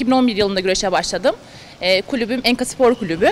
2011 yılında güreşe başladım. Kulübüm Enka Spor Kulübü.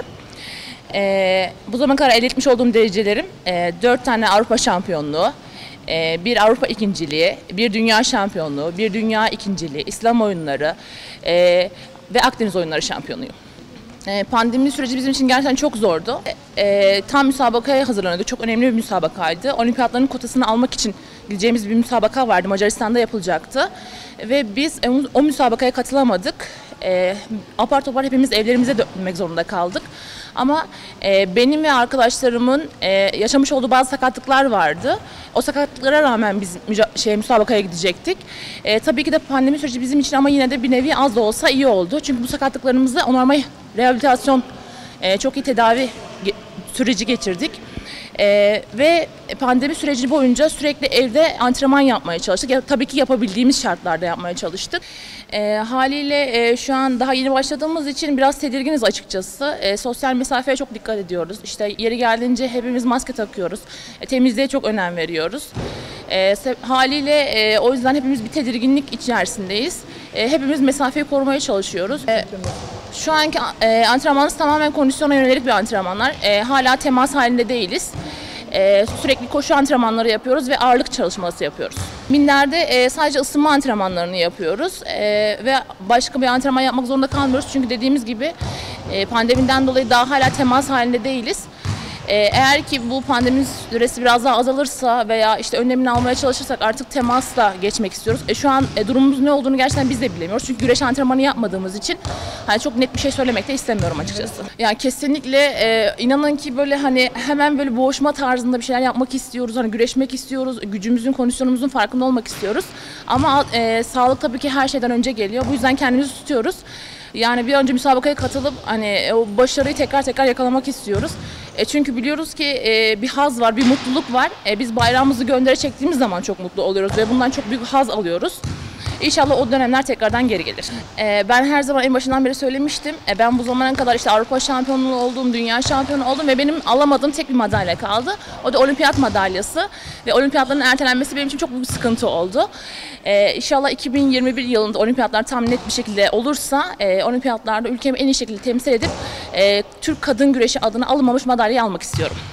Bu zamana kadar elde etmiş olduğum derecelerim 4 tane Avrupa şampiyonluğu, bir Avrupa ikinciliği, bir dünya şampiyonluğu, bir dünya ikinciliği, İslam oyunları ve Akdeniz oyunları şampiyonuyum. Pandemi süreci bizim için gerçekten çok zordu. Tam müsabakaya hazırlanıyorduk. Çok önemli bir müsabakaydı. Olimpiyatların kotasını almak için gideceğimiz bir müsabaka vardı. Macaristan'da yapılacaktı. Ve biz o müsabakaya katılamadık. Apar topar hepimiz evlerimize dönmek zorunda kaldık. Ama benim ve arkadaşlarımın yaşamış olduğu bazı sakatlıklar vardı. O sakatlıklara rağmen biz müsabakaya gidecektik. Tabii ki de pandemi süreci bizim için ama yine de bir nevi az da olsa iyi oldu. Çünkü bu sakatlıklarımızı onarma, rehabilitasyon, çok iyi tedavi süreci geçirdik. Ve pandemi süreci boyunca sürekli evde antrenman yapmaya çalıştık. Tabii ki yapabildiğimiz şartlarda yapmaya çalıştık. Haliyle şu an daha yeni başladığımız için biraz tedirginiz açıkçası. Sosyal mesafeye çok dikkat ediyoruz. İşte yeri geldiğince hepimiz maske takıyoruz. Temizliğe çok önem veriyoruz. Haliyle o yüzden hepimiz bir tedirginlik içerisindeyiz. Hepimiz mesafeyi korumaya çalışıyoruz. Şu anki antrenmanımız tamamen kondisyona yönelik bir antrenmanlar. Hala temas halinde değiliz. Sürekli koşu antrenmanları yapıyoruz ve ağırlık çalışması yapıyoruz. Minderde sadece ısınma antrenmanlarını yapıyoruz ve başka bir antrenman yapmak zorunda kalmıyoruz. Çünkü dediğimiz gibi pandemiden dolayı daha hala temas halinde değiliz. Eğer ki bu pandemi süresi biraz daha azalırsa veya işte önlemini almaya çalışırsak artık temasla geçmek istiyoruz. Şu an durumumuz ne olduğunu gerçekten biz de bilemiyoruz. Çünkü güreş antrenmanı yapmadığımız için hani çok net bir şey söylemek de istemiyorum açıkçası. Yani kesinlikle inanın ki böyle hani hemen böyle boğuşma tarzında bir şeyler yapmak istiyoruz. Hani güreşmek istiyoruz. Gücümüzün, kondisyonumuzun farkında olmak istiyoruz. Ama sağlık tabii ki her şeyden önce geliyor. Bu yüzden kendimizi tutuyoruz. Yani bir önce müsabakaya katılıp hani o başarıyı tekrar yakalamak istiyoruz. Çünkü biliyoruz ki bir haz var, bir mutluluk var. Biz bayrağımızı göndere çektiğimiz zaman çok mutlu oluyoruz ve bundan çok büyük haz alıyoruz. İnşallah o dönemler tekrardan geri gelir. Ben her zaman en başından beri söylemiştim. Ben bu zamana kadar işte Avrupa şampiyonu oldum, dünya şampiyonu oldum ve benim alamadığım tek bir madalya kaldı. O da olimpiyat madalyası ve olimpiyatların ertelenmesi benim için çok büyük bir sıkıntı oldu. İnşallah 2021 yılında olimpiyatlar tam net bir şekilde olursa olimpiyatlarda ülkemi en iyi şekilde temsil edip Türk kadın güreşi adına alınmamış madalyayı almak istiyorum.